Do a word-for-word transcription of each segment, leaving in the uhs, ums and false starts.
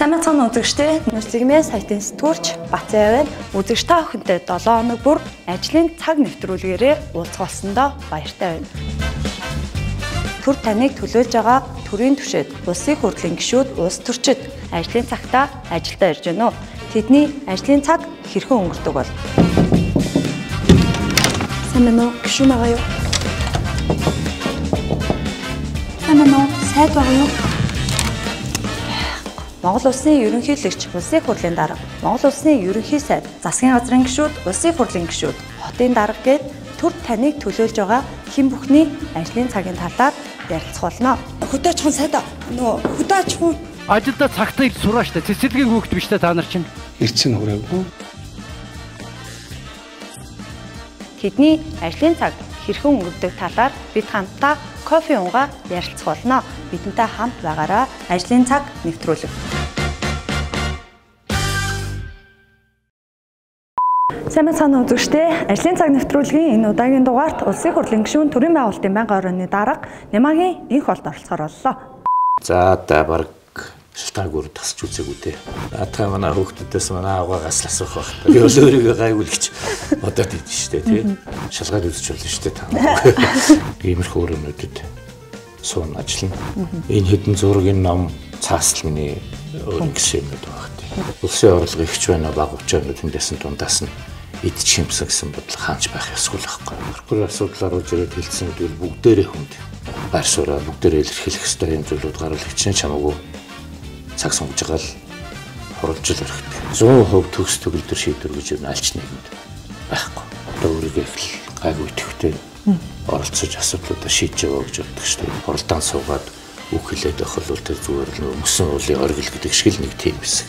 Сайн мэцэн үзэгчтэй Нүцгмээ сайтын сэтгүүлч Бацаавын үзэгч та бүхэндээ долоо хоног бүр ажлын цаг нэвтрүүлгээрээ уулзах болсондоо баяртай байна. Төр таныг төлөөлж байгаа төрийн түвшээд улсын хурлын гишүүд улс төрчид ажлын цагтаа ажилдаа ирж байна уу? Тэдний ажлын цаг хэрхэн өнгөрдөг бол? Сайн байна уу? Гишүүн байгаа юу? Сайн байна уу? Сайд байгаа юу? Монгол Улсын ерөнхийлөгч, улсын хурлын дарга, Монгол Улсын ерөнхий сайд, засгийн газрын гишүүд, улсын хурлын гишүүд, хотын дарга гээд төр таныг төлөөлж байгаа хэн бүхний ажлын цагийн талаар ярилцах болно. Хөдөөж хон сайд нөө хөдөөж хүн ажилда цагтаа ил сураа штэ. Цэцэрлэгийн хүүхэд биш та та нар чинь. Ирсэн хүрээгүй. Тэдний ажлын цаг хэрхэн өнгөрдөг талаар бид хамтдаа кофе унгаа ярилцах болно. Бидэнтэй хамт байгаараа ажлын цаг нэвтрүүлэг. Сайн мэцэн үзэгчтэй ажлын цаг нэвтрүүлгийн энэ удаагийн дугаарт улсын хурлын гишүүн төрийн байгуулалтын байнгын орооны дарга Нямагийн инх болд оролцохоор боллоо. За та баг шалтгааг өөр тасч үзээгүй дээ. Наатаа манай хүүхдүүдээс манай аваагаас л асуух байх. Би өөрийгөө гайгүй л гэж бодоод идэв штэ тий. Шалгаад үзэж болно штэ та. Иймэрхүү өрөөнүүдэд суун ажиллана. Энэ хэдэн зургийн ном цаасл миний өөр гэсэн юм байна тий. Улсын орлого ихч байна баг учраас тэндээс нь дундаас нь эд чимсэн гэсэн бодлого хаанч байх ёсгүй л байхгүй. Прокурор асуудлаар урж ирээд хэлсэн гэдэг бүгдээрээ хүнд байр сууриа бүгдээрээ илэрхийлэх ёстой юм зүйлүүд гарвал хичнээн чамаагүй цаг сонгож байгаа л хуралж л өрхөдөг. зуун хувь төгс төгөлдөр шийдвэр гэж юу аль ч нэгэнд байхгүй. Одоо өөрийгөө их гайгүй итгэвтэй оролцож асуудлуудаа шийдэж яваа гэж боддог шүү дээ. Хуралдаан суугаад үг хэлээд байх бол тэр зүгээр л өмсөн уулын оргил гэдэг шиг л нэг тийм хэсэг.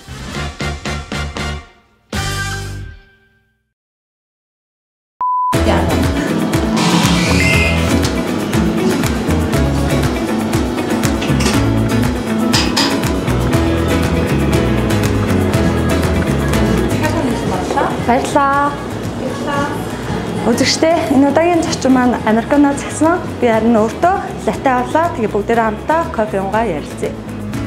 Баярлалаа. Үзэгчтэй энэ удаагийн зочин маань Американаа загсан. Би харин өөртөө латте авлаа. Тэгээ бүгдээрээ хамтдаа кофе унгаа ярилцъя.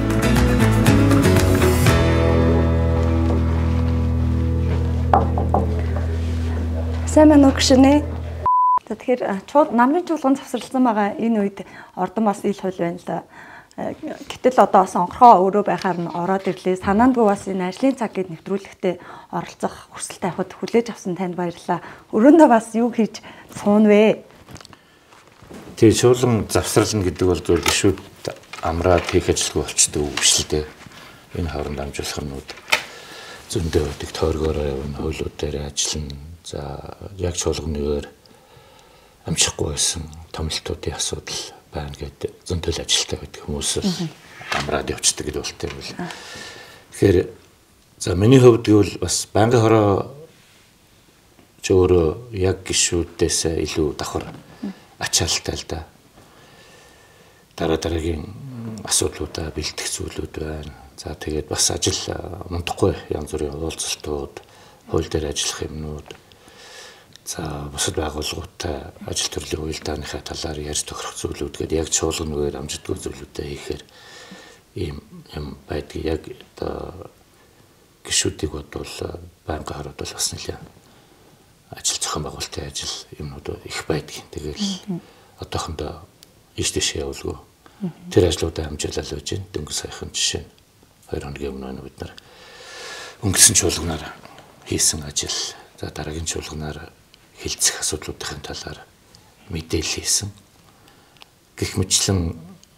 Сайн байна уу гişүнэ? Тэгэхээр чууд намрын чуулган завсарласан байгаа энэ үед ордон бас ил хул байна л да. Гэтэл одоо сонгорхоо өөрөө байхаар нь ороод ирлээ. Санаандгүй бас энэ ажлын цаг гээд нэвтрүүлэгтээ оролцох хүсэлт тавихад хүлээж авсан танд баярлалаа. Өрөөндөө бас юу хийж суун вэ? Тэгээ чуулган завсрална гэдэг бол зөв гişүүд амраад хийх ажилгүй болчтой биш л дээ. Энэ хооронд амжуулах юмуд зөндөө өдөг тойргоороо явна, хуулиуд дээр ажиллана. За яг чуулганы үеэр амжихгүй байсан томилтуудын асуудал байна гэдэг зөндөл ажилтаа байдаг хүмүүс амраад явцдаг гэдэг болтой бол. Тэгэхээр за миний хувьд гэвэл бас байнгын хороо ч өөрөө яг гişүүдээс илүү давхар ачаалттай л да. Дараа дараагийн асуудлуудаа бэлтгэх зүйлүүд байна. За тэгээд бас ажил мундахгүй янз бүрийн уулзалтууд, хууль дээр ажиллах юмнууд. За бусад байгууллагуудтай ажил төрлийн уялдааныхаа талаар ярьж тохирох зүйлүүд гэдэг яг чуулгангаар амжигдгүй зүйлүүдээ хийхээр ийм юм байдгийг яг одоо гişүүдийг бодвол байнгын хороод бол бас нэлээд ажил зохион байгуулалтын ажил юмнууд их байдгийг. Тэгэл одоохондоо ийш тийш явуулгүй. Тэр ажлуудаа амжуулаад байж гэн дөнгөж саяхан жишээ хоёр хоногийн өмнө бид нар өнгөрсөн чуулганаар хийсэн ажил. За дараагийн чуулганаар хилцэх асуудлуудын талаар мэдээлэл хийсэн. Гэх мэтлэн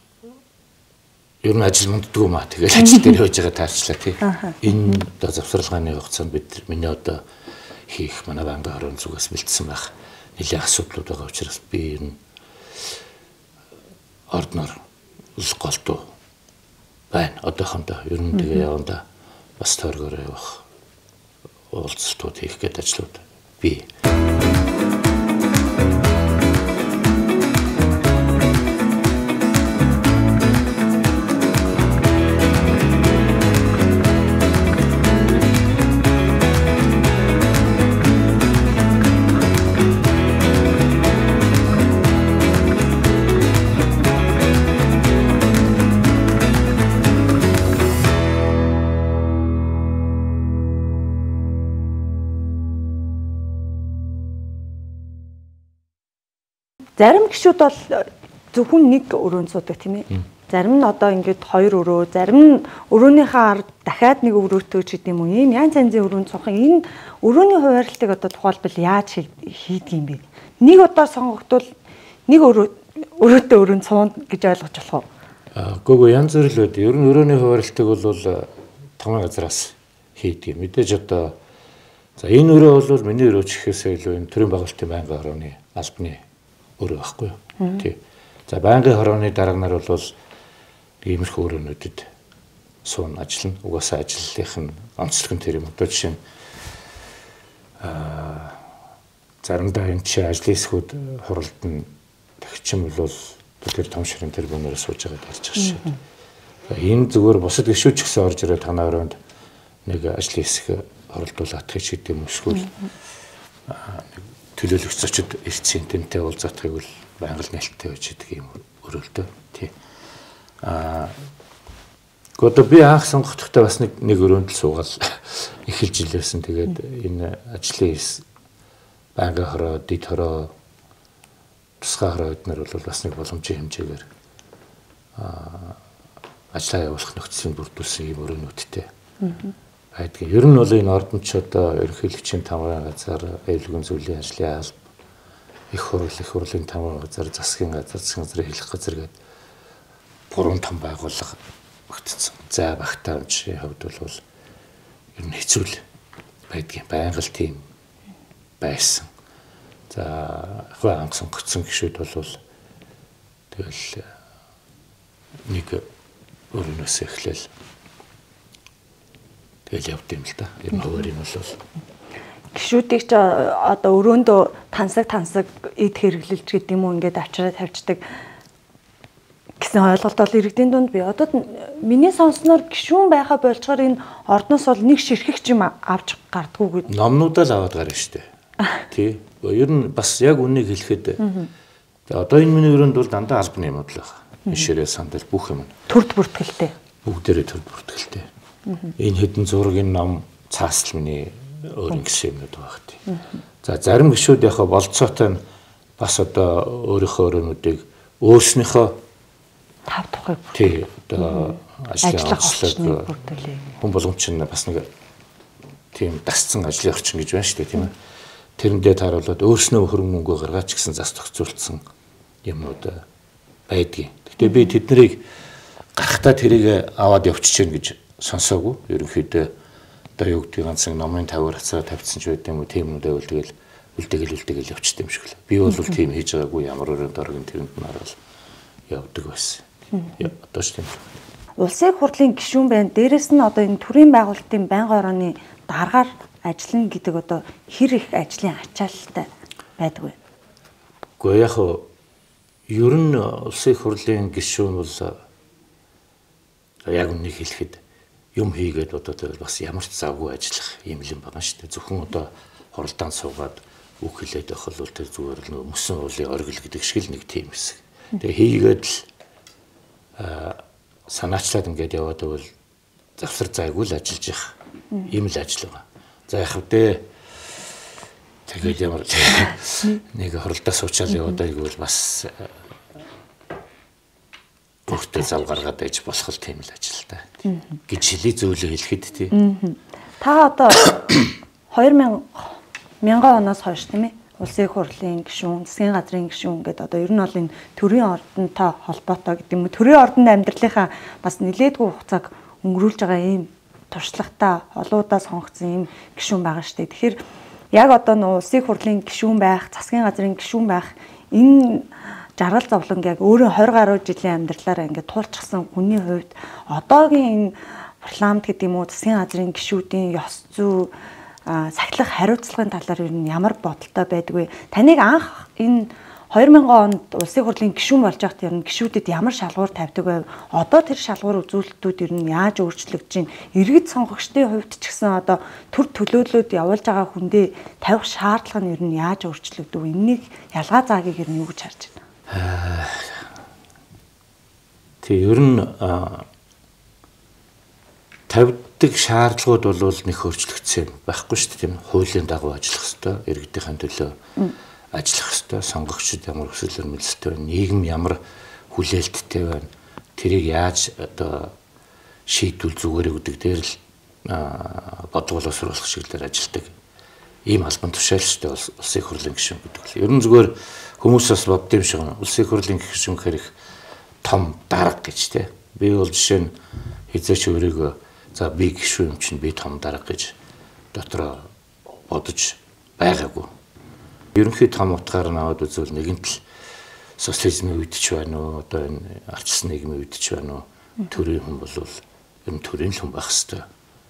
ер нь ажил мунддаг юм аа. Тэгэл ажил дээр хөөж байгаа таарчлаа тий. Энэ одоо завсралгааны хугацаанд бид миний одоо хийх манай байнгын хорон зүгээс бэлдсэн байх нэлээд асуудлууд байгаа учраас би ер нь ордноор л голдуу байна. Одоохондоо ер нь тэгээ яванда бас тойргоор явах уулзалтууд хийх гэдэг ажлууд бий. зарим гişүүд бол зөвхөн нэг өрөөнд суудаг тийм ээ. Зарим нь одоо ингээд хоёр өрөө, зарим нь өрөөнийхөө ард дахиад нэг өрөөтэй ч гэдэм үү. Ийм янз янзын өрөөнд суух. Энэ өрөөний хуваарлтыг одоо тухайлбал яаж хийдэг юм бэ? Нэг удаа сонгогдвол нэг өрөө өрөөтэй өрөөнд суун гэж ойлгож болох уу? Аа, гоо янз бүр л үү. Ер нь өрөөний хуваарлтыг бол томьёо газраас хийдэг. Мэдээж одоо за энэ өрөө бол миний өрөө ч гэхээсээ илүү энэ төрийн байгуулалтын байнгын хорооны албаны өрөө байхгүй юу? Тий. За байнгын хорооны дарга нар бол иймэрхүү өрөөнүүдэд суун ажиллана. Угаасаа ажлынх нь онцлог нь тэр юм. Одоо жишээ нь аа заримдаа энэ чи ажлын хэсгүүд хуралдан тагчим бол тэр том ширэн тэрбумээр сууж байгаад ярьж байгаа шээ. Энэ зүгээр бусад гişүүд ч гэсэн орж ирээд танаа өрөөнд нэг ажлын хэсэг хоролдуулах гэж гэдэг юм эсвэл нэг төлөөлөгч зочид ирсэн тэмтэй уулзахыг бол байнга нээлттэй байж идэг юм өрөөлтөө тий. Аа гоо би анх сонгохдоо бас нэг нэг өрөөнд л суугаал эхэлж илээсэн. Тэгээд энэ ажлын байнгын хороо, дид хороо, тусгай хороо эднэр бол бас нэг боломжийн хэмжээгээр аа ажлаа явуулах нөхцөлийг бүрдүүлсэн юм өрөөнүүдтэй. Байдгийн. Ер нь бол энэ ордонч одоо ерөнхийлөгчийн тамгын газар, аюулгүй зүйлийн ажлын алба, их хурл, их хурлын тамгын газар, засгийн газар, засгийн газрын хэлэх газар гэдэг гурван том байгууллага багтцсан. За багтаамжийн хувьд бол ер нь хэцүү л байдгийн. Байнга л тийм байсан. За хөө анх сонгогдсон гişүүд бол тэгэл нэг өрөөнөөс эхлээл тэгэл явд юм л да. Ер нь хуваар юм бол гişүүдийг ч одоо өрөөндөө тансаг тансаг эд хэрэглэлж гэдэг юм уу ингээд авчираад тавьчдаг гэсэн ойлголт бол иргэдийн дунд би одоо миний сонсноор гişүүн байха болчоор энэ ордноос бол нэг ширхэгч юм авч гардггүй гэдэг. Номнуудаа л аваад гарна шүү дээ. Тий. Ер нь бас яг үнийг хэлэхэд одоо энэ миний өрөөнд бол дандаа албаны юмуд л байна. Ширээ сандал бүх юм. Төрд бүртгэлтэй. Бүгдээрээ төрд бүртгэлтэй. Энэ хэдэн зураг энэ ном цаасл миний өөр ингэсэн юмуд байх тий. За зарим гişүүд яхаа болцоотой бас одоо өөрийнхөө өрөөнүүдийг өөрснийхөө тав тухайг тий одоо ажлын орчныг бүрдүүлээ. Хүн болгоомч нь бас нэг тийм дасцсан ажлын орчин гэж байна шүү дээ тийм ээ. Тэрэндээ тааруулаад өөрснөө хөрөнгө мөнгөө гаргаач гэсэн зас тогтцуулсан юмнууд байдгийг. Гэхдээ би тэднийг гарахтаа тэрийг аваад явчихжээ гэж сонсоогүй. Ерөнхийдөө одоо юу гэдэг ганц номын тавар хацаа тавьчихсан ч байд юм уу тийм нүдэ бол тэгэл үлдээгэл үлдээгэл явчихсан юм шиг л. Би бол тийм хийж байгаагүй ямар өрөөнд оргин тэрэнд нараал явдаг байсан. Яа одоо ч тийм. Улсын хурлын гишүүн байна. Дээрэс нь одоо энэ төрийн байгуулалтын байнгын хорооны даргаар ажиллана гэдэг одоо хэр их ажлын ачаалттай байдаг вэ? Гэхдээ яг ер нь улсын хурлын гишүүн бол яг үнийг хэлэхэд юм хийгээд одоо тэгэл бас ямар ч завгүй ажиллах юм л юм байна шүү дээ. Зөвхөн одоо хуралдаан суугаад үг хэлээд байх бол тэр зүгээр л мөсөн уулын оргил гэдэг шиг л нэг тийм хэсэг. Тэгээ хийгээд л санаачлаад ингээд яваад бол завсар зайгүй л ажиллаж явах юм л ажил байгаа. За яг хөдөө тэгээд ямар нэг хуралдаа суучаал яваад айгүй бас бүртээ зав гаргаад ээж болох л тийм л ажил та. Гэж хэлий зөөлөө хэлэхэд тий. Та одоо хоёр мянган оноос хойш тийм ээ улсын хурлын гишүүн, засгийн газрын гишүүн гэдэг одоо ер нь бол энэ төрийн ордонтой холбоотой гэдэг юм уу төрийн ордонд амьдралынхаа бас нэлээдгүй хугацааг өнгөрүүлж байгаа ийм туршлагатай олоудаа сонгогдсон ийм гишүүн байгаа шүү дээ. Тэгэхээр яг одоо нөө улсын хурлын гишүүн байх, засгийн газрын гишүүн байх энэ жаргал зовлонг яг өөрөө двадцать гаруй жилийн амьдралаараа ингээд туулчихсан хүний хувьд одоогийн энэ парламент гэдэг юм уу засгийн газрын гишүүдийн ёс зүй сахилах хариуцлагын талаар ер нь ямар бодолтой байдгүй. Таныг анх энэ две тысячи онд улсын хурлын гишүүн болж байхад ер нь гишүүдэд ямар шалгуур тавьдаг байв? Одоо тэр шалгуур үзүүлэлтүүд ер нь яаж өөрчлөгдөж байна? Иргэд сонгогчдын хувьд ч гэсэн одоо төр төлөөллөд явуулж байгаа хүндээ тавих шаардлага нь ер нь яаж өөрчлөгдөв? Энэнийг ялгаа заагийг ер нь юу гэж харж байна? Тэг ер нь тавьдаг шаардлагууд бол нэг өөрчлөгдсөн байхгүй шүү дээ тийм хуулийн дагуу ажиллах хэрэгтэй иргэдийн төлөө ажиллах ёстой, сонгогчид ямар хүсэл эрмэлзэлтэй байна, нийгэм ямар хүлээлттэй байна. Тэрийг яаж одоо шийдвэл зүгээр гэдэг дээр л бодлого боловсруулах чиглэлээр ажилладаг. Ийм албан тушаалчтай улсын хурлын гишүүн гэдэг л. Ер нь зүгээр хүмүүс бас бодд юм шиг улсын хурлын гишүүн гэхээр их том дарга гэж тий. Би бол жишээ нь хизээч өөрийгөө за би гишүүн юм чинь би том дарга гэж дотроо бодож байгаагүй. Ерөнхий том утгаар наваад үзвэл нэгэнт л социализмын үед ч байна уу, одоо энэ ардчилсан нийгмийн үед ч байна уу, төрийн хүн бол ер нь төрийн хүн байх хэвээр.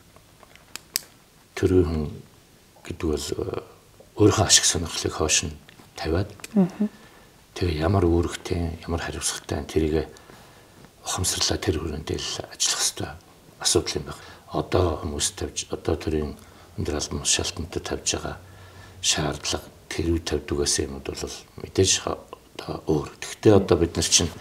Төрийн хүн гэдэг бол өөрийнхөө ашиг сонирхлыг хойш нь тавиад тэгээ ямар үүрэгтэй, ямар хариуцлагатай тэрийг ухамсарлаа тэр хүрээндээ л ажиллах хэвээр асуудал юм байна. Одоо хүмүүс тавьж, одоо төрийн өндөр албан тушаалтнуудад тавьж байгаа шаардлага тэр үе тавьдгаас юмуд бол мэдээж одоо өөр. Гэхдээ одоо бид нар чинь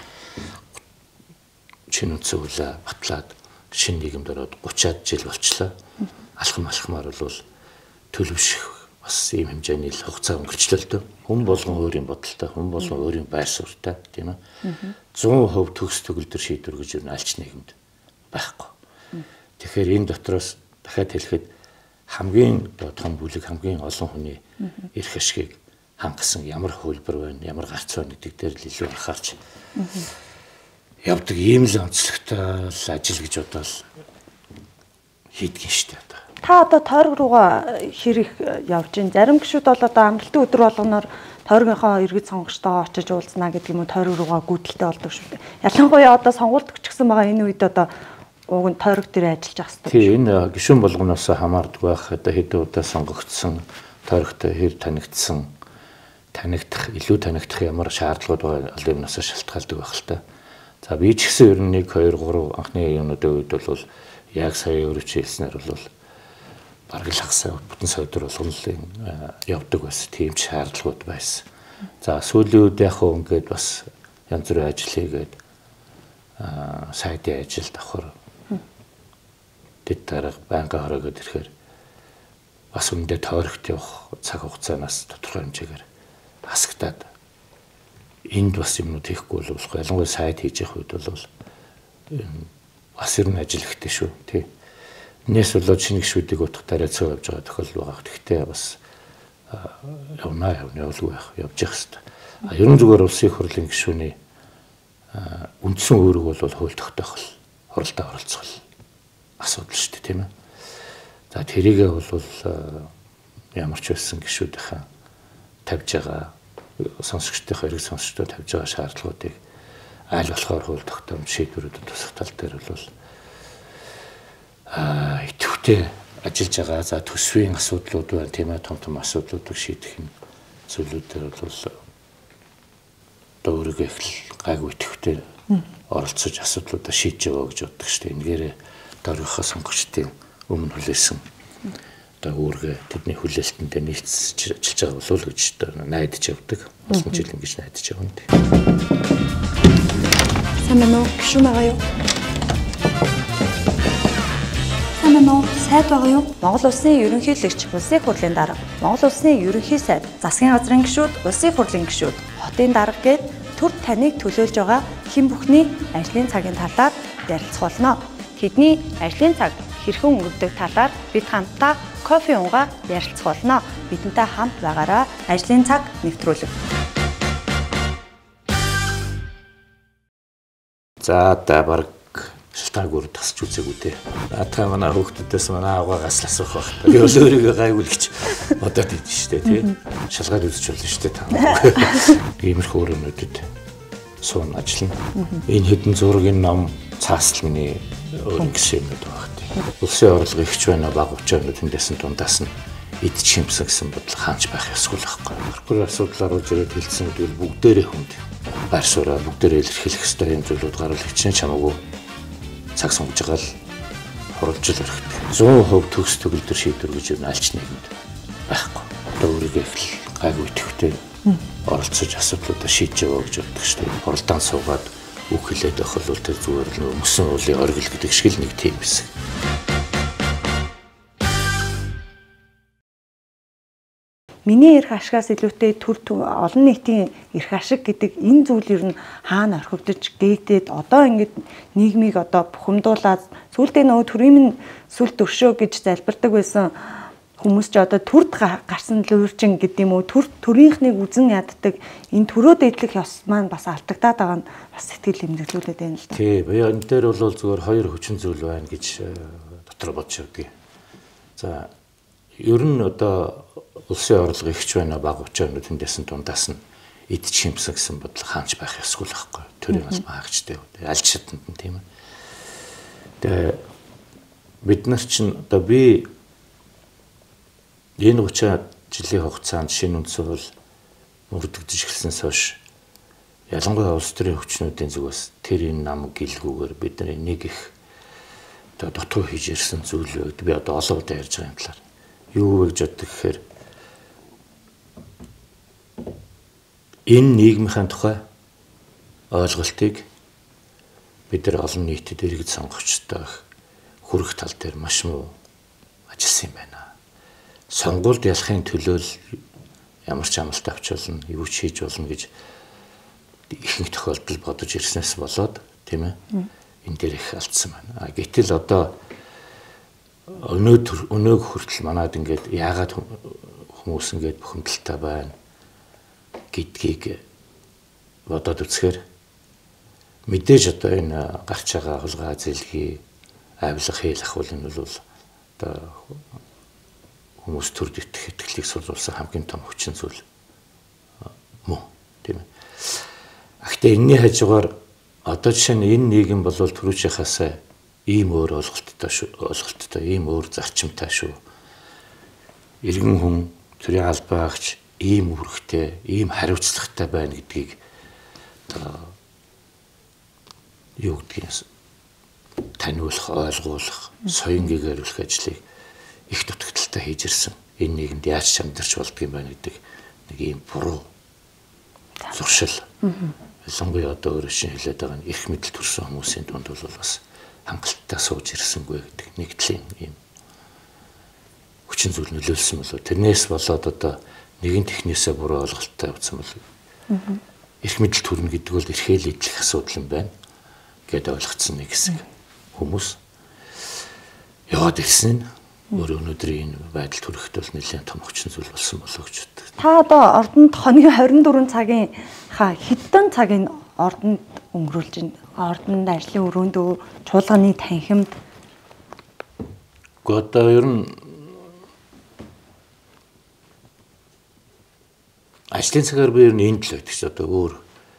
шинэ үндсэн хуулиа батлаад шинэ нийгэмд ороод гучаад жил болчлоо. Алхам алхмаар бол төлөвшөх бас ийм хэмжээний л хугацаа өнгөрчлөө л дөө. Хүн болгон өөрийн бодолтой, хүн болгон өөрийн байр суурьтай тийм ээ. зуун хувь төгс төгөлдөр шийдвэр гэж юу алч нийгэмд байхгүй. Тэгэхээр энэ дотроос дахиад хэлэхэд хамгийн том бүлэг, хамгийн олон хүний эрх ашгийг хангасан ямар хөлбөр байна, ямар гарц байна гэдэг дээр л илүү анхаарч явдаг ийм л онцлогтой ажил гэж бодоод хийдгэн штэ одоо. Та одоо тойрог руугаа хэрэг явж гин. Зарим гишүүд бол одоо амралтын өдөр болгоноор тойрогынхоо иргэд сонгогчтойгоо очиж уулзнаа гэдэг юм уу, тойрог руугаа гүйдэлтэй болдог шүү дээ. Ялангуяа одоо сонгуульд өгчихсэн байгаа энэ үед одоо уг нь тойрог дээр ажиллаж ах хэрэгтэй. Тийм, энэ гишүүн болгоноос хамаардаг байх. Одоо хэдэн удаа сонгогдсон, тойрогтой хэр танигдсан, танигдах, илүү танигдах ямар шаардлагууд байгаа аль юмнаас шалтгаалдаг байх л та. За би ч гэсэн ер нь нэг хоёр гурав анхны юунуудын үед бол яг сая өөрөч хэлснээр бол бараг л хагасаа бүтэн сойдор болгон л явдаг байсан. Тийм ч шаардлагууд байсан. За сүүлийн үед яг хөө ингээд бас янз бүрийн ажил хийгээд аа сайдын ажил давхар дэд дарга банкаа хорогод ирэхээр бас үндэ тойрогт явах цаг хугацаанаас тодорхой хэмжээгээр хасагдаад энд бас юмнууд хийхгүй бол болохгүй. Ялангуяа сайд хийж явах үед бол бас ер нь ажил ихтэй шүү. Тий. Нээс болоод шинэ гишүүдийг утгатаараа цоо явж байгаа тохиолдол байгаа. Гэхдээ бас явна явна явуулгүй байх явж явах хэрэгтэй. А ерөн зүгээр улсын хурлын гишүүний үндсэн үүрэг бол хууль тогтоох л хуралдаа оролцох л асуудал шүү дээ, тийм ээ. За тэрийгээ бол ямар ч байсан гишүүдийнхаа тавьж байгаа сонсогчдын хэрэг сонсогчдод тавьж байгаа шаардлагуудыг аль болохоор хууль тогтоомж шийдвэрүүдэд тусах тал дээр бол аа идэвхтэй ажиллаж байгаа. За төсвийн асуудлууд байна, тийм ээ, том том асуудлуудыг шийдэх юм зүйлүүдээр бол одоо өөрийгөө их гайгүй идэвхтэй оролцож асуудлуудаа шийдэж яваа гэж боддог шүү дээ. Энэгээрээ дөрвийнхөө сонгогчдын өмнө хүлээсэн одоо үүргээ тэдний хүлээлтэндээ нийцж ажиллаж байгаа болов уу гэж найдаж явдаг. Олон жил ингэж найдаж явна. Сайн байна уу? Гишүүн байгаа юу? Сайн байна уу? Сайд байгаа юу? Монгол Улсын ерөнхийлөгч, улсын хурлын дарга, Монгол Улсын ерөнхий сайд, засгийн газрын гишүүд, улсын хурлын гишүүд, хотын дарга гээд төр таныг төлөөлж байгаа хэн бүхний ажлын цагийн талаар ярилцуулна. Тэдний ажлын цаг хэрхэн өнгөрдөг талаар бид хамтдаа кофе унгаа ярилцах болно. Бидэнтэй хамт байгаараа ажлын цаг нэвтрүүлэг. За та баг шалтгаан гүр тасч үзээгүй дээ. Наатаа манай хүүхдүүдээс манай аваагаас л асуух байх. Би бол өөрийгөө гайвуулж бодоод идэв штэ тий. Шалгаад үзэж болно штэ та. Иймэрхүү өрөөнүүдэд суун ажиллана. Энэ хэдэн зургийн ном цаасл миний өөр гэсэн юм байна. Улсын орлого ихч байна, бага учраас тэндээс нь дундаас нь эд чимсэн гэсэн бодлого хаанч байх ёсгүй л байхгүй. Хөрхөр асуудлаар руу зэрэг хэлсэн гэдэг нь бүгдээрээ хүнд байр сууриа бүгдээрээ илэрхийлэх ёстой юм зүйлүүд гарвал хичнээн чамаагүй цаг сонгож байгаа л хуралж л өрхөдөг. зуун хувь төгс төгөлдөр шийдвэр гэж юу алч нийгэмд байхгүй. Одоо өөрийгөө их гайгүй идэвхтэй оролцож асуудлуудаа шийдэж яваа гэж боддог шүү дээ. Хуралдаан суугаад үг хэлээд байх бол тэр зүгээр л мөсөн уулын оргил гэдэг шиг л нэг тийм хэсэг. миний эрх ашигаас илүүтэй төр олон нийтийн эрх ашиг гэдэг энэ зүйл ер нь хаана орхигдож гээдээд одоо ингээд нийгмийг одоо бухимдуулаад сүултээ нөгөө төрийн сүлт өршөө гэж залбирдаг байсан хүмүүс ч одоо төрд гарсан луурчин гэдэг юм уу төр төрийнхнийг үзэн яддаг энэ төрөөд идэх ёс маань бас алдагдаад байгаа нь бас сэтгэл эмзэглүүлээд байна л да. Тий, буюу энэ дээр бол зүгээр хоёр хүчин зүйл байна гэж дотор бодож явдгийг. За ер нь одоо улсын орлого ихч байна баг учаанууд тэндээс нь дундаас нь эд чимсэн гэсэн бодол хаанч байх ёсгүй л байхгүй. Төрийн бас маагчтай. Аль шатанд нь тийм ээ. Тэгээ бид нар чинь одоо би энэ учаа жилийн хугацаанд шинэ үндсэн хууль мөрдөгдөж эхэлснээс хойш ялангуяа улс төрийн хүчнүүдийн зүгээс тэр энэ нам гэлгүүгээр бидний нэг их одоо дутуу хийж ирсэн зүйлүүд би одоо олон удаа ярьж байгаа юм талаар юу вэ гэж боддог гэхээр энэ нийгмийн тухай ойлголтыг бид нар олон нийтэд иргэд сонгогчтой хүрэх тал дээр маш муу ажилласан юм байна. Сонгуульд ялахын төлөө ямар ч амлалт авч болно, юу ч хийж болно гэж ихэнх тохиолдолд бодож ирснээс болоод тийм ээ энэ дээр их алдсан байна. Гэтэл одоо өнөөдөр өнөөг хүртэл манад ингээд яагаад хүмүүс ингээд бухимдалтай байна гэдгийг бодоод үзэхээр мэдээж одоо энэ гарч байгаа хулгай зэлхий авилах хэл ахвал энэ бол одоо хүмүүс төрд итгэх итгэлийг суулгуулсан хамгийн том хүчин зүйл мөн тийм ээ. Гэхдээ энэний хажуугаар одоо жишээ нь энэ нийгэм бол түрүүчийнхаас ийм өөр ойлголттой шүү, ойлголттой, ийм өөр зарчимтай шүү. Иргэн хүн төрийн албаагч ийм үүрэгтэй, ийм хариуцлагатай байна гэдгийг одоо юу гэдгийг таниулах, ойлгуулах, соён гээгэрүүлэх ажлыг их дутагдaltaй хийж ирсэн. Энэ нийгэмд яаж чамдарч болдго юм байна гэдэг нэг ийм буруу зуршил. Ялангуяа одоо өөрөөр шин хэлээд байгаа нь эрх мэдэл төрсэн хүмүүсийн дунд бол бас хангалттай сууж ирсэнгүй гэдэг нэгдлийн ийм хүчин зүйл нөлөөлсөн болов. Тэрнээс болоод одоо нэгэн технээсээ буруу ойлголттой явсан болов. Эрх мэдэл төрнө гэдэг бол эрхэл идэх асуудал юм байна гэдээ ойлгоцсон нэг хэсэг хүмүүс. Яваад ирсэн нь өөр өнөөдрийн энэ байдал төрөхд бол нэлээд том хүчин зүйл болсон болов гэж боддог. Та одоо ордонд хоногийн хорин дөрвөн цагийн ха хэдэн цагийн ордонд өнгөрүүлж байна? Ордонд ажлын өрөөндөө чуулганы танхимд одоо ер нь ажлын цагаар би ер нь энд л байдаг ч одоо өөр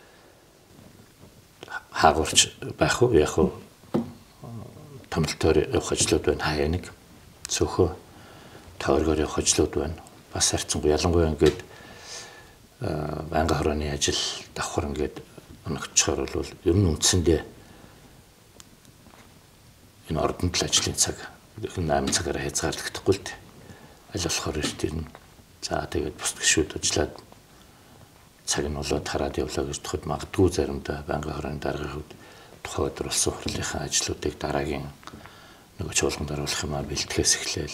хаагуурч байх уу яг уу томилтоор явах ажлууд байна хаяа нэг цөөхөө тойргоор явах ажлууд байна бас харьцангуй ялангуяа ингээд байнгын хорооны ажил давхар ингээд оногдчихоор бол ер нь үндсэндээ энэ ордонд л ажлын цаг найман цагаараа хязгаарлагдахгүй л дээ. Аль болохоор эрт ирнэ. За тэгээд бус гişүүд ажиллаад цаг нь болоод хараад явлаа гэж тохиод магадгүй заримдаа байнгын хорооны даргын хувьд тухайн өдөр болсон хурлынхаа ажлуудыг дараагийн нөгөө чуулганд оруулах юмаа бэлтгэхээс эхлээл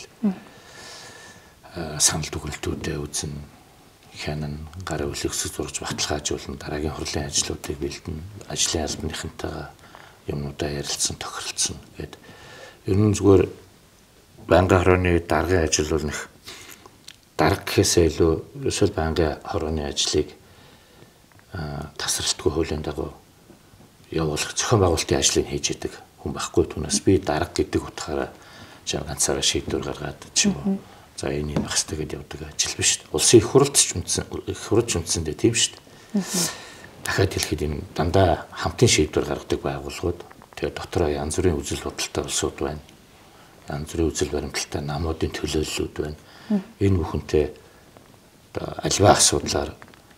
санал дүгнэлтүүдээ үзэн хянан гарын үлэгсэл зурж баталгаажуулна дараагийн хурлын ажлуудыг бэлдэн ажлын албаныхантайгаа юмнуудаа ярилцсан тохиролцсон гэдэг. Ер нь зүгээр байнгын хорооны даргын ажил бол нэг дарга гэхээсээ илүү эсвэл байнгын хорооны ажлыг тасралтгүй хуулийн дагуу явуулах зохион байгуулалтын ажлыг хийж идэг хүн байхгүй түүнээс би дарга гэдэг утгаараа ганцаараа шийдвэр гаргаад ч юм уу. За энэ юм байх хэрэгтэй гэдээ явдаг ажил биш шүү дээ. Улсын их хурлч үндсэн их хурлч үндсэндээ тийм шүү дээ. Дахиад хэлэхэд энэ дандаа хамтын шийдвэр гаргадаг байгууллагууд тэгээ дотроо янз бүрийн үзэл бодолтой улсууд байна. Янз бүрийн үзэл баримталтай намуудын төлөөллүүд байна. Энэ бүхэнтэй альва асуудлаар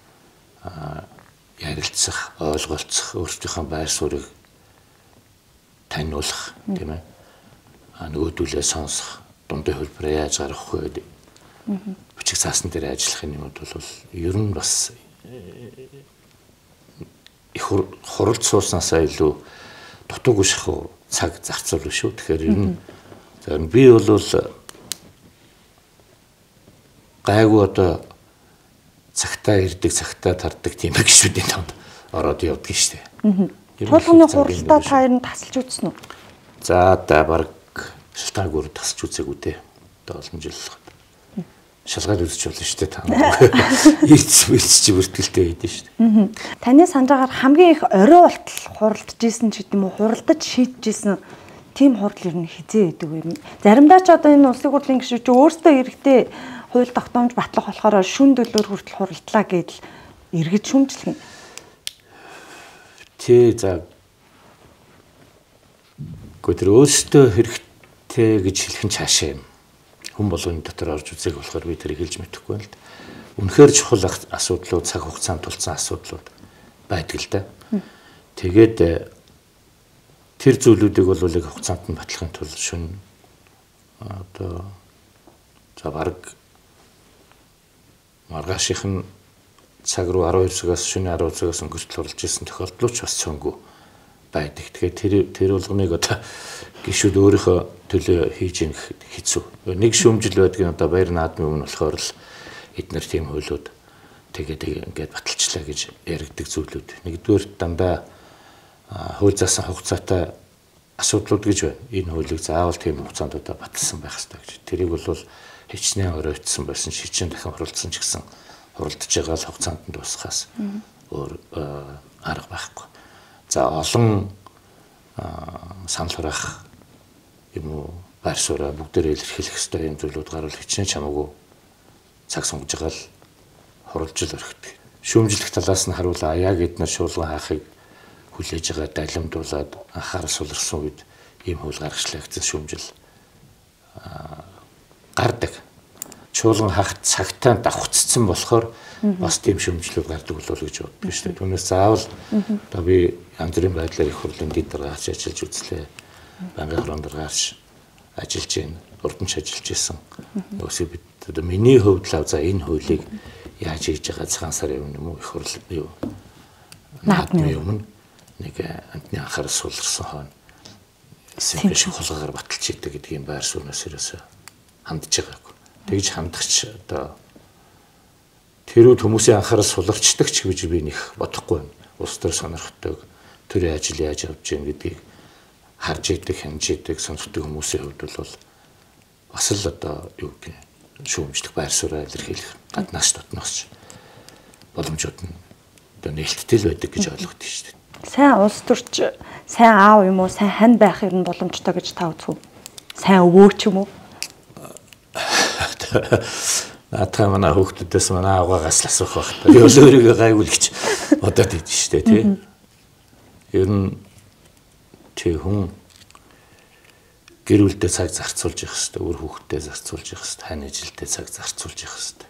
ярилцах, ойлголцох, өөрсдийнхөө байр суурийг таниулах тийм ээ. А нөгөөдүүлээ сонсох, дундын хөлбөрөө яаж гаргах вэ гэдэг. Бичиг цаасан дээр ажиллах юмуд бол ер нь бас их хуралд сууснасаа илүү дутуугүй шахуу цаг зарцуулна шүү. Тэгэхээр ер нь за би бол гайгүй одоо цагтаа ирдэг, цагтаа тардаг тийм гişүүдийн томд ороод явдаг шүү дээ. Чуулганы хуралдаа та ер нь тасалж үзсэн үү? За да баг шалтгаан гүр тасалж үзээгүй дээ. Одоо олон жил шалгаад үзэж болно шүү дээ та. Ийц ийц чи бүртгэлтэй байдсан шүү дээ. Таны санджаагаар хамгийн их орой болтол хуралдаж исэн ч гэдэм үү, хуралдаж шийдэж исэн тийм хурал ер нь хизээ байдаг юм. Заримдаа ч одоо энэ улсын хурлын гишүүд ч өөрсдөө иргэдээ хууль тогтоомж батлах болохоор шүн дөлөөр хүртэл хуралдлаа гэдэл эргэж шүмжлэх юм. Тэ за гүтэр өөрсдөө хэрэгтэй гэж хэлэх нь цаашаа юм. Хүн болгоны дотор орж үзээг болохоор би тэрийг хэлж мэдэхгүй л да. Үнэхээр чухал асуудлууд, цаг хугацаанд тулцсан асуудлууд байдаг л да. Тэгээд тэр зүйлүүдийг бол яг хугацаанд нь батлахын тулд шүн одоо за баг маргаашийн цаг руу арван хоёр цагаас шөнө арван цагаас өнгөртөл орлож исэн тохиолдол ч бас цөөнгүй байдаг. Тэгэхээр тэр тэр болгоныг одоо гişүүд өөрийнхөө төлөө хийж ийн хэцүү. Нэг шүүмжил байдгийн одоо баяр наадмын өмнө болохоор л эднэр тийм хуулиуд тэгээд ингээд баталчлаа гэж яригддаг зүйлүүд. Нэгдүгээр дандаа хууль заасан хугацаатай асуудлууд гэж байна. Энэ хуулийг заавал тийм хугацаанд одоо баталсан байх хэрэгтэй гэж. Тэрийг бол хичнээн оройтсон байсан шижин дахин хуралдсан ч гэсэн хуралдаж байгаа л хугацаанд нь дуусахаас өөр арга байхгүй. За олон санал хураах юм уу байр сууриа бүгдээрээ илэрхийлэх ёстой юм зүйлүүд гарвал хичнээн чамаагүй цаг сунгаж байгаа л хуралж л өрхөдөг. Шүүмжлэх талаас нь харуул яг эдгээр шуулган хаахыг хүлээж байгаа далимдуулаад анхаарал суларсан үед ийм хууль гаргачлаа гэсэн шүүмжил гардаг. Чуулган хаах цагтаа давхцсан болохоор бас тийм шүүмжлүүд гардаг болов гэж боддог шүү дээ. Түүнээс заавал одоо би янз бүрийн байдлаар их хурлын дэд дараач ажиллаж үзлээ. Бангийн хорон дараач ажиллаж байна. Урдч ажиллаж исэн. Өсөө бид одоо миний хувьд л за энэ хуулийг яаж хийж байгаа цагаан сарын өмнө юм уу их хурл юу наадмын өмнө нэг амтны анхаарал суулгасан хойно симпл хулгаагаар баталж идэг гэдгийг байр сууриас ерөөсөө хандж байгаагүй. Тэгж хандагч одоо тэрүүд хүмүүсийн анхаарал суларчдаг ч гэж би нэг бодохгүй байна. Улс төр сонирхдаг төрийн ажил яаж явж гин гэдгийг харж идэг, хянж идэг, сонсдог хүмүүсийн хувьд бол бас л одоо юу гэх юм шүүмжлэх байр сууриа илэрхийлэх гаднаас дотноос боломжууд нь одоо нээлттэй л байдаг гэж ойлгоход тийм шүү дээ. Сайн улс төрч, сайн аав юм уу, сайн хань байх юм боломжтой гэж та үзв үү? Сайн өвөө ч юм уу? Наатаа манай хүүхдүүдээс манай аваагаас л асуух байх. Би бол өөрийгөө гайгүй гэж бодоод идэв шүү дээ, тийм. Ер нь чи хүн гэр бүлдээ цаг зарцуулж явах хэрэгтэй, өөр хүүхдэд зарцуулж явах хэрэгтэй, хань ажилдээ цаг зарцуулж явах хэрэгтэй.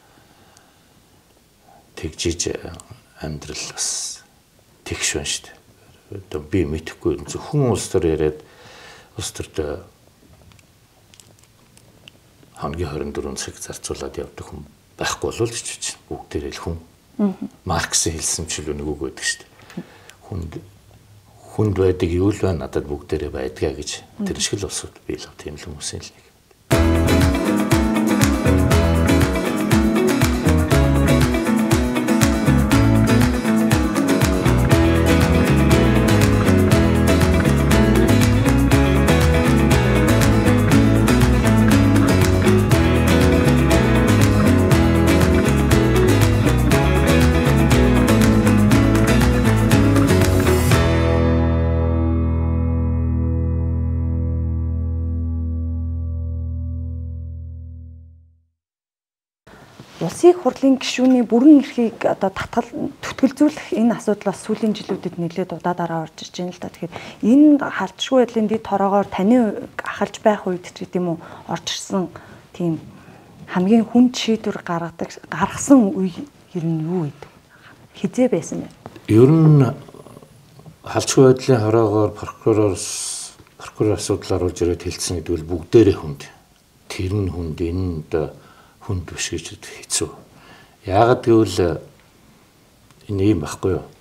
Тэгжиж амьдрал бас тэгш байна шүү дээ. Одоо би мэдэхгүй зөвхөн улс төр яриад улс төрд хоногийн хорин дөрвөн цаг зарцуулаад явдаг хүн байхгүй болов л гэж байна. Бүгдээрээ л хүн. Марксийн хэлсэн чөлөө нэг үг байдаг шүү дээ. Хүнд хүнд байдаг юу л байна надад бүгдээрээ байдгаа гэж тэр шиг л улсууд би л тийм л хүмүүсийн л нэг. Улсын хурлын гишүүний бүрэн эрхийг одоо татгал түтгэлзүүлэх энэ асуудал бас сүүлийн жилүүдэд нэлээд удаадараа орж иж байна л да. Тэгэхээр энэ халдшгүй байдлын дэд тороогоор таны ахалж байх үед ч гэдэм үү орж ирсэн тийм хамгийн хүнд шийдвэр гаргадаг гаргасан үе ер нь юу вэ? Хизээ байсан бэ? Ер нь халдшгүй байдлын хороогоор прокуророос прокурор асуудал оруулж ирээд хэлсэн гэдэг бол бүгдээрээ хүнд. Тэр нь хүнд энэ одоо хүнд биш гэж хэцүү. Яагаад гэвэл энэ юм байхгүй юу?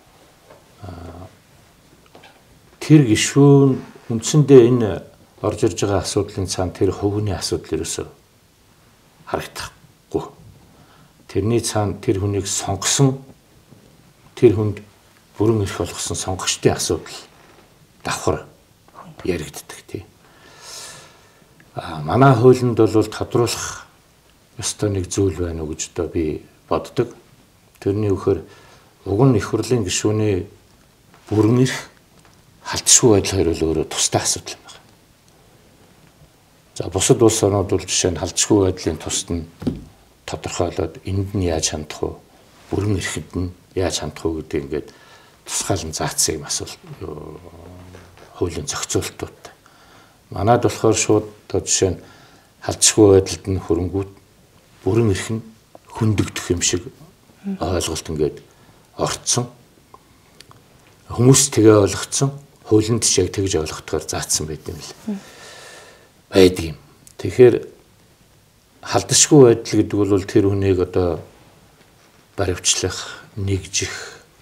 Тэр гишүүн үндсэндээ энэ орж ирж байгаа асуудлын цаана тэр хувийн асуудал ерөөсөө харагдахгүй. тэрний цаана тэр хүнийг сонгосон тэр хүнд бүрэн эрх олгосон сонгогчдын асуудал давхар яригддаг тий. А манай хуулинд бол тодруулах ёстой нэг зүйл байна уу гэж одоо би боддог. Тэрний үхээр уг нь их хурлын гишүүний бүрэн эрх халдшгүй байдал хоёр бол өөрөө тусдаа асуудал юм байна. За бусад улс орнууд бол жишээ нь халдшгүй байдлын тусад нь тодорхойлоод энд нь яаж хандах вэ? Бүрэн эрхэнд нь яаж хандах вэ гэдэг ингээд тусгаалan заацсан юм асуул хуулийн зохицуултууд. Манайд болохоор шууд одоо жишээ нь халдшгүй байдалд нь хөрөнгүүд бүрэн эрх нь хөндөгдөх юм шиг ойлголт ингээд орцсон. Хүмүүс тэгээ ойлгоцсон. Хуулинд ч яг тэгж ойлгохтойгоор заасан байт юм л. Байдаг юм. Тэгэхээр халдшгүй байдал гэдэг бол тэр хүнийг одоо баривчлах, нэгжих,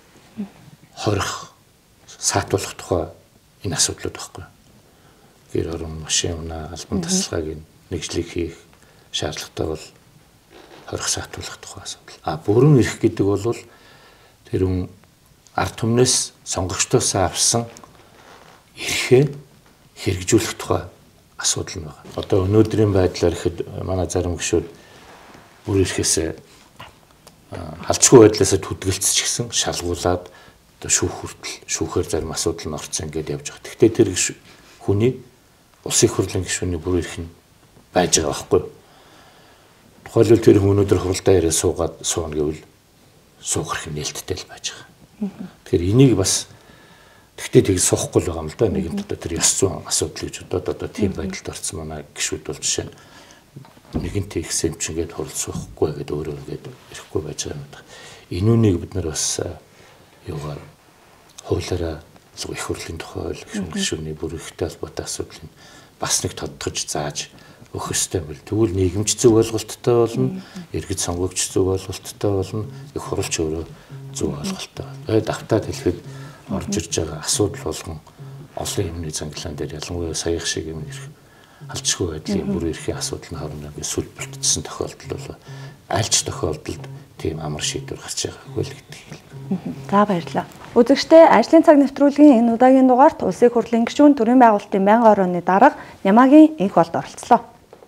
хорих, саатуулах тухай энэ асуудлууд байхгүй. Гэр орон машин унаа албан тасалгааг нэгжлэг хийх шаардлагатай бол хорих, саатуулах тухай асуудал. А бүрэн эрх гэдэг бол тэр хүн ард түмнээс сонгогчдоос авсан эрхээ хэрэгжүүлэх тухай асуудал нь байна. Одоо өнөөдрийн байдлаар ихэд манай зарим гишүүд бүр эрхээсээ халдшгүй байдлаасаа төдөлцөж гисэн шалгуулад одоо шүүх хүртэл шүүхээр зарим асуудал нь орцсон гэдээ явж байгаа. Гэхдээ тэр хүний улсын их хурлын гишүүний бүр эрх нь байж байгаа байхгүй. Тухайлбал тэр хүн өнөөдөр хуралдаа ирээ суугаад сууна гэвэл суух хэрэг нээлттэй л байж байгаа. Тэгэхээр энийг бас тэгтээ тийг суухгүй л байгаа юм л да. Нэгэнт одоо тэр ёс зүйн асуудал гэж одоо одоо тийм байдалд орсон манай гишүүд бол жишээ нь нэгэнт их сэмчингээд хурал суухгүй гэдэг өөрөө ингээд ирэхгүй байж байгаа юм да. Энүүнийг бид нар бас юугаар хуулиараа их хурлын тухай гишүүний бүр ихтэй холбоотой асуудлыг бас нэг тодтогч зааж өгөх ёстой бол тэгвэл нийгэмч зөв ойлголттой болно, иргэд сонгогч зөв ойлголттой болно, их хурлч өөрөө зөв ойлголттой. Тэгээд давтаад хэлэхэд орж ирж байгаа асуудал болгон олон юмны занглаан дээр ялангуяа саях шиг юм ирэх халдшгүй байдлын бүр эрхийн асуудал нь хоорондоо ингэ сүлбэлтсэн тохиолдол бол аль ч тохиолдолд тийм амар шийдвэр гарч байгаагүй л гэдэг юм. За баярлалаа. Үзэгчдээ ажлын цаг нэвтрүүлгийн энэ удаагийн дугаарт улсын их хурлын гишүүн төрийн байгуулалтын байнгын орооны дарга Нямаагийн энх болд оролцлоо.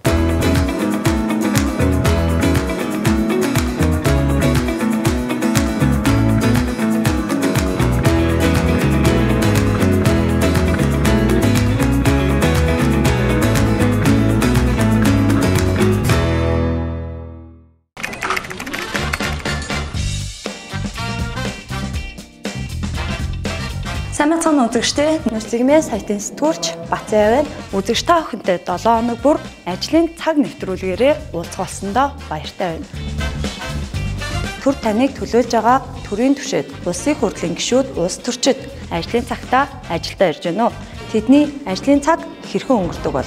Самцхан үзэгчдээ Нүцгмээ сайтын сэтгүүлч Бацаа байна. Үзэгч та бүхэндээ долоо хоног бүр ажлын цаг нэвтрүүлгээрээ уулзах болсондоо баяртай байна. Төр таныг төлөөлж байгаа төрийн түвшээд улсын хурлын гишүүд улс төрчид ажлын цагтаа ажилдаа ирж байна уу? Тэдний ажлын цаг хэрхэн өнгөрдөг бол?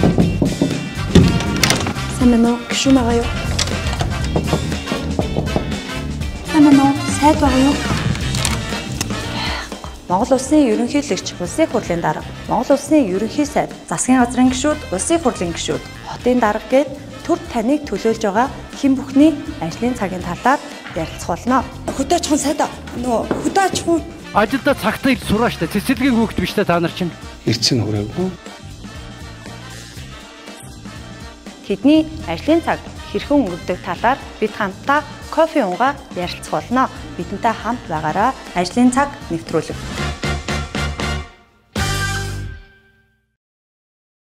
Сайн байна уу? Гишүүн байгаа юу? Сайн байна уу? Сайд байгаа юу? Монгол Улсын ерөнхийлөгч улсын хурлын дарга, Монгол Улсын ерөнхий сайд, засгийн газрын гишүүд, улсын хурлын гишүүд, хотын дарга гээд төр таныг төлөөлж байгаа хэн бүхний ажлын цагийн талаар ярилцах болно. Хөдөөчхөн сайд нөгөө хөдөөчхөн ажилда цагтаа ил сураа штэ. Цэцэрлэгийн хүүхэд биш та та нар чинь. Ирсэн хүрээгүй. Тэдний ажлын цаг хэрхэн өнгөрдөг талаар бид хамтдаа кофе унгаа ярилцах болно. Бидэнтэй хамт байгаараа ажлын цаг нэвтрүүлэг.